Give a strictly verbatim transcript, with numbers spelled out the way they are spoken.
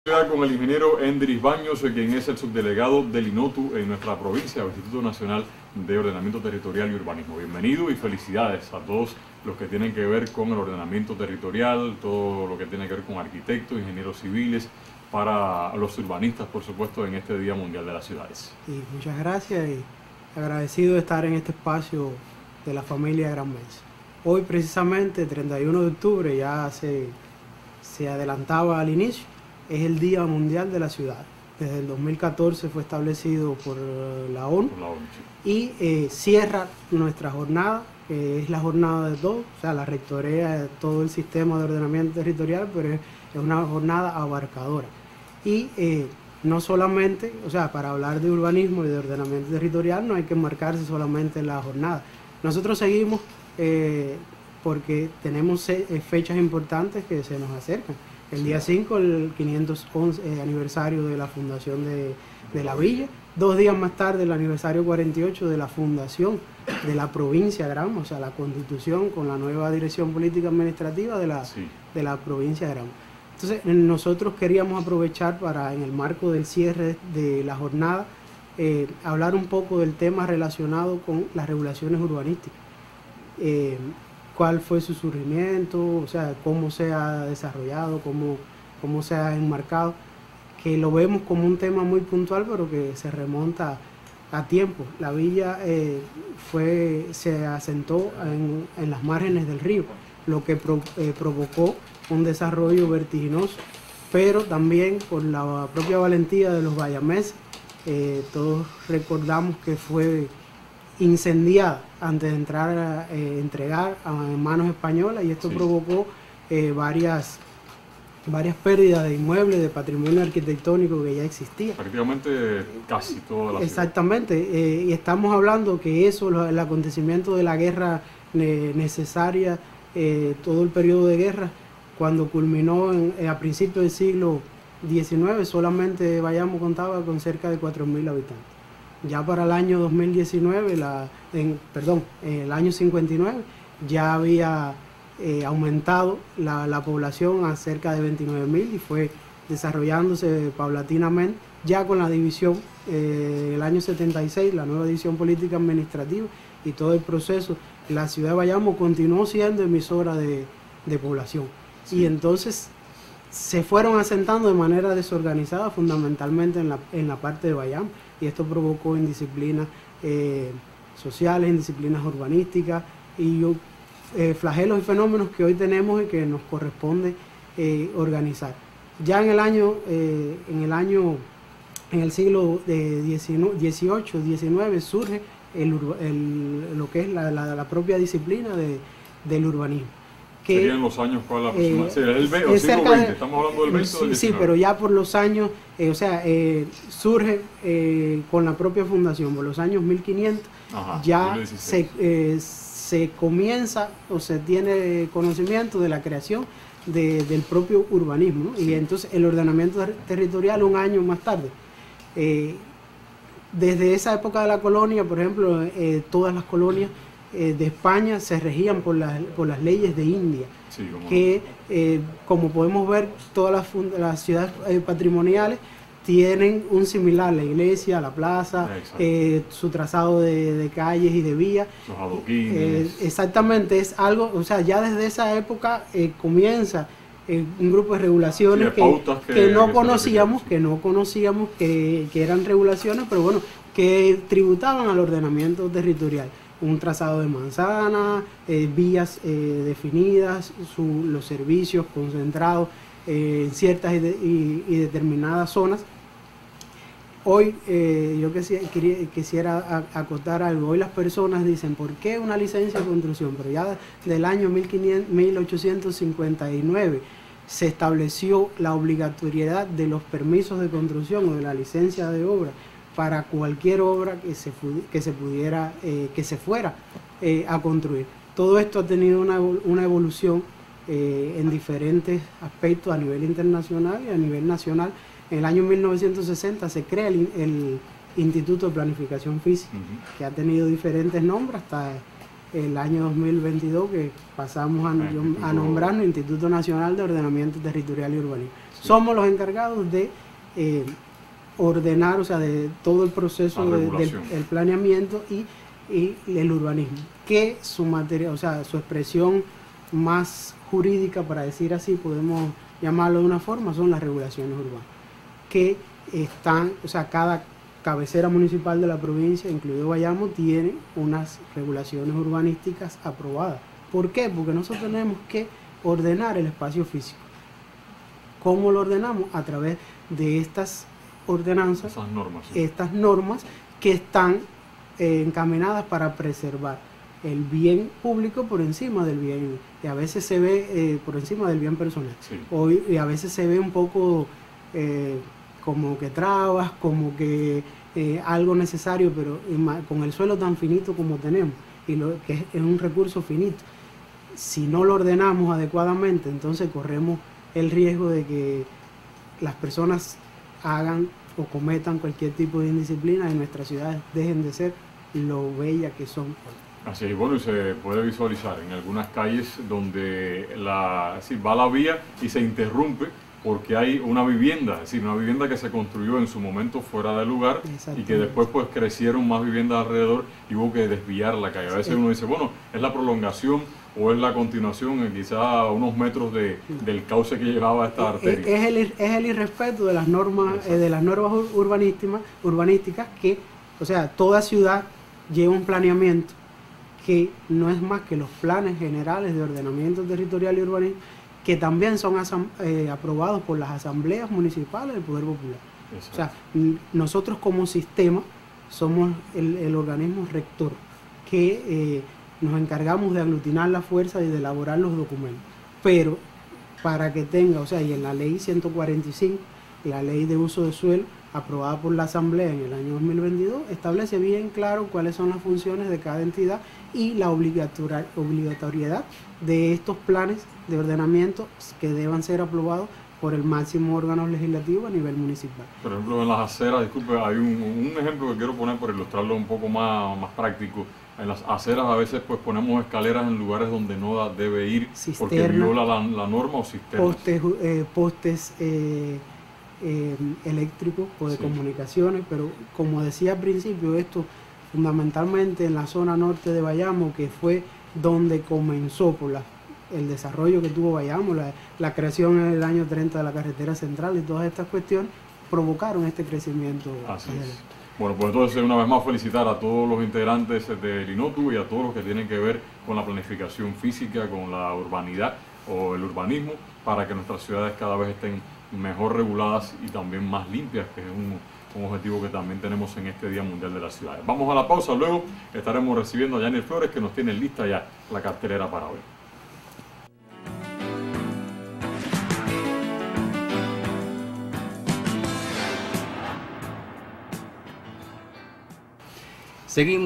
Con el ingeniero Endris Baños, quien es el subdelegado del INOTU en nuestra provincia, el Instituto Nacional de Ordenamiento Territorial y Urbanismo. Bienvenido y felicidades a todos los que tienen que ver con el ordenamiento territorial, todo lo que tiene que ver con arquitectos, ingenieros civiles, para los urbanistas, por supuesto, en este Día Mundial de las Ciudades. Y muchas gracias y agradecido de estar en este espacio de la familia Gran Mesa. Hoy precisamente, treinta y uno de octubre, ya se, se adelantaba al inicio, es el Día Mundial de la Ciudad. Desde el dos mil catorce fue establecido por la ONU, Por la ONU, sí. y eh, cierra nuestra jornada, que es la jornada de todos, o sea, la rectorea de todo el sistema de ordenamiento territorial, pero es, es una jornada abarcadora. Y eh, no solamente, o sea, para hablar de urbanismo y de ordenamiento territorial no hay que enmarcarse solamente en la jornada. Nosotros seguimos eh, porque tenemos fechas importantes que se nos acercan. El día cinco, el quinientos once eh, aniversario de la fundación de, de la villa. Dos días más tarde, el aniversario cuarenta y ocho de la fundación de la provincia de Granma, o sea, la constitución con la nueva dirección política administrativa de la, sí. de la provincia de Granma. Entonces, nosotros queríamos aprovechar para, en el marco del cierre de la jornada, eh, hablar un poco del tema relacionado con las regulaciones urbanísticas. Eh, cuál fue su surgimiento, o sea, cómo se ha desarrollado, cómo, cómo se ha enmarcado, que lo vemos como un tema muy puntual, pero que se remonta a tiempo. La villa eh, fue, se asentó en, en las márgenes del río, lo que pro, eh, provocó un desarrollo vertiginoso, pero también por la propia valentía de los bayameses. Eh, todos recordamos que fue incendiada antes de entrar a eh, entregar a manos españolas, y esto sí. provocó eh, varias, varias pérdidas de inmuebles, de patrimonio arquitectónico que ya existía. Prácticamente casi toda la ciudad. Exactamente, eh, y estamos hablando que eso, lo, el acontecimiento de la guerra eh, necesaria, eh, todo el periodo de guerra, cuando culminó en, eh, a principios del siglo diecinueve, solamente Bayamo contaba con cerca de cuatro mil habitantes. Ya para el año dos mil diecinueve, la, en, perdón, en el año cincuenta y nueve, ya había eh, aumentado la, la población a cerca de veintinueve mil y fue desarrollándose paulatinamente, ya con la división, eh, el año setenta y seis, la nueva división política administrativa y todo el proceso. La ciudad de Bayamo continuó siendo emisora de, de población. Sí. Y entonces se fueron asentando de manera desorganizada, fundamentalmente en la, en la parte de Bayamo, y esto provocó indisciplinas eh, sociales, indisciplinas urbanísticas y eh, flagelos y fenómenos que hoy tenemos y que nos corresponde eh, organizar. Ya en el año, eh, en el año, en el siglo dieciocho, diecinueve surge el, el, lo que es la, la, la propia disciplina de, del urbanismo. Que, serían los años cuál la próxima, eh, sí, el siglo veinte, estamos hablando del veinte o del diecinueve. Sí, pero ya por los años, eh, o sea, eh, surge eh, con la propia fundación, por los años mil quinientos. Ajá, ya se, eh, se comienza o se tiene conocimiento de la creación de, del propio urbanismo, ¿no? Sí. Y entonces el ordenamiento territorial un año más tarde. Eh, desde esa época de la colonia, por ejemplo, eh, todas las colonias de España se regían por las, por las leyes de India, sí, que eh, como podemos ver, todas las, las ciudades eh, patrimoniales tienen un similar, la iglesia, la plaza, eh, su trazado de, de calles y de vías. Los adoquines. Eh, exactamente, es algo, o sea, ya desde esa época eh, comienza eh, un grupo de regulaciones sí, que, que, que no que conocíamos, que no conocíamos que, que eran regulaciones, pero bueno, que tributaban al ordenamiento territorial. Un trazado de manzana, eh, vías eh, definidas, su, los servicios concentrados eh, en ciertas y, de, y, y determinadas zonas. Hoy eh, yo quisiera, quisiera acotar algo. Hoy las personas dicen, ¿por qué una licencia de construcción? Pero ya del año mil ochocientos cincuenta y nueve se estableció la obligatoriedad de los permisos de construcción o de la licencia de obra para cualquier obra que se, que se pudiera, eh, que se fuera eh, a construir. Todo esto ha tenido una, una evolución eh, en diferentes aspectos a nivel internacional y a nivel nacional. En el año mil novecientos sesenta se crea el, el Instituto de Planificación Física, uh-huh. que ha tenido diferentes nombres hasta el año dos mil veintidós, que pasamos a, a nombrarnos Instituto Nacional de Ordenamiento Territorial y Urbanismo. Sí. Somos los encargados de eh, ordenar, o sea, de todo el proceso de, del el planeamiento y, y el urbanismo, que su materia, o sea, su expresión más jurídica, para decir así, podemos llamarlo de una forma, son las regulaciones urbanas, que están, o sea, cada cabecera municipal de la provincia, incluido Bayamo, tiene unas regulaciones urbanísticas aprobadas. ¿Por qué? Porque nosotros tenemos que ordenar el espacio físico. ¿Cómo lo ordenamos? A través de estas ordenanzas, Esas normas, sí. estas normas que están eh, encaminadas para preservar el bien público por encima del bien, y a veces se ve eh, por encima del bien personal. Sí. Hoy, y a veces se ve un poco eh, como que trabas, como que eh, algo necesario, pero con el suelo tan finito como tenemos, y lo que es, es un recurso finito, si no lo ordenamos adecuadamente, entonces corremos el riesgo de que las personas hagan o cometan cualquier tipo de indisciplina y nuestras ciudades dejen de ser lo bellas que son. Así es, bueno, y se puede visualizar en algunas calles donde la, es decir, va la vía y se interrumpe porque hay una vivienda, es decir, una vivienda que se construyó en su momento fuera del lugar y que después pues crecieron más viviendas alrededor y hubo que desviar la calle. A veces uno dice, bueno, es la prolongación o es la continuación, quizá a unos metros de, del cauce que llevaba esta arteria. Es el, es el irrespeto de las normas, eh, de las normas urbanísticas, urbanísticas que, o sea, toda ciudad lleva un planeamiento que no es más que los planes generales de ordenamiento territorial y urbanismo, que también son eh, aprobados por las asambleas municipales del Poder Popular. Exacto. O sea, nosotros como sistema somos el, el organismo rector que eh, nos encargamos de aglutinar la fuerza y de elaborar los documentos. Pero para que tenga, o sea, y en la ley ciento cuarenta y cinco, la ley de uso de suelo, aprobada por la Asamblea en el año dos mil veintidós, establece bien claro cuáles son las funciones de cada entidad y la obligatoriedad de estos planes de ordenamiento que deban ser aprobados por el máximo órgano legislativo a nivel municipal. Por ejemplo, en las aceras, disculpe, hay un, un ejemplo que quiero poner para ilustrarlo un poco más, más práctico. En las aceras a veces pues ponemos escaleras en lugares donde no debe ir cisterna, porque viola la, la norma o cisternas. Postes, eh, postes eh, eh, eléctricos o de sí. comunicaciones, pero como decía al principio, esto fundamentalmente en la zona norte de Bayamo, que fue donde comenzó por la, el desarrollo que tuvo Bayamo, la, la creación en el año treinta de la carretera central y todas estas cuestiones provocaron este crecimiento. Así es. Bueno, pues entonces una vez más felicitar a todos los integrantes del INOTU y a todos los que tienen que ver con la planificación física, con la urbanidad o el urbanismo, para que nuestras ciudades cada vez estén mejor reguladas y también más limpias, que es un, un objetivo que también tenemos en este Día Mundial de las Ciudades. Vamos a la pausa, luego estaremos recibiendo a Yaniel Flores, que nos tiene lista ya la cartelera para hoy. Seguimos.